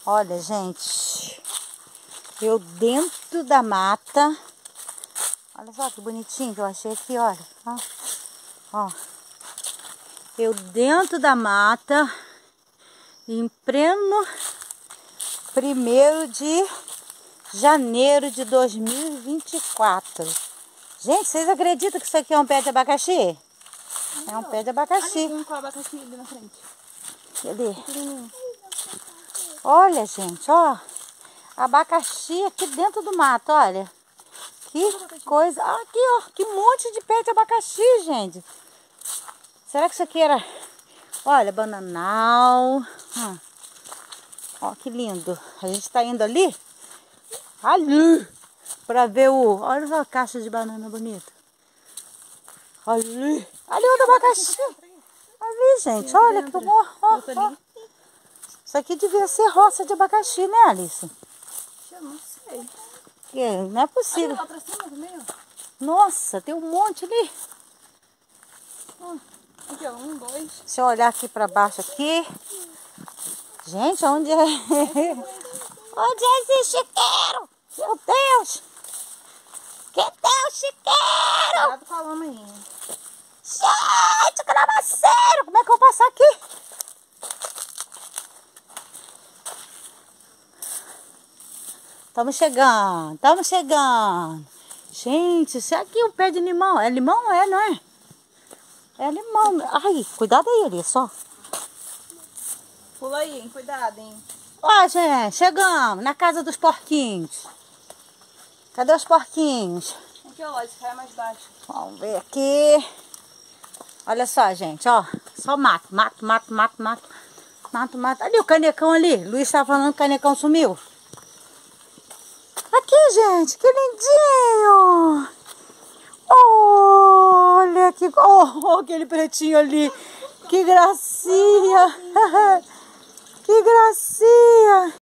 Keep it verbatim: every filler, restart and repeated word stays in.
Olha, gente, eu dentro da mata. Olha só que bonitinho que eu achei aqui, olha. Ó, ó. Eu dentro da mata, em pleno primeiro de janeiro de dois mil e vinte e quatro. Gente, vocês acreditam que isso aqui é um pé de abacaxi? É um pé de abacaxi. Olha um abacaxi ali na frente. Cadê? Olha, gente, ó. Abacaxi aqui dentro do mato, olha. Que coisa. Ah, aqui, ó. Que monte de pé de abacaxi, gente. Será que isso aqui era... Olha, bananal. Hum. Ó, que lindo. A gente tá indo ali. Ali. Pra ver o... Olha só a caixa de banana bonita. Ali. Ali o abacaxi. Ali, gente. Olha que amor. Ó, ó. Isso aqui devia ser roça de abacaxi, né, Alice? Eu não sei. Que não é possível. Olha lá pra cima também, ó. Nossa, tem um monte ali. Ó, aqui, ó. Um, dois. Deixa eu olhar aqui pra baixo aqui. Gente, onde é? Onde é esse chiqueiro? Meu Deus! Que tem o chiqueiro? Cuidado com a lama aí. Gente, que lamaceiro! Como é que eu vou passar aqui? Estamos chegando, estamos chegando. Gente, isso aqui é um pé de limão. É limão, é, não é? É limão. Ai, cuidado aí, ali, só. Pula aí, hein? Cuidado, hein? Ó, gente, chegamos na casa dos porquinhos. Cadê os porquinhos? Aqui, ó, esse cara é mais baixo. Vamos ver aqui. Olha só, gente, ó. Só mato, mato, mato, mato, mato. Mato, mato. Ali o canecão ali. Luiz estava falando que o canecão sumiu. Aqui, gente, que lindinho. Olha que... Oh, aquele pretinho ali. Que gracinha. Que gracinha.